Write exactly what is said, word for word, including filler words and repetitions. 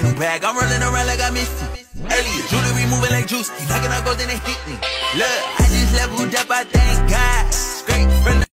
brand new bag, I'm rolling around like I missed it. Earlier, jewelry moving like juice. Keep knocking out gold, then they hit me. Look, I just leveled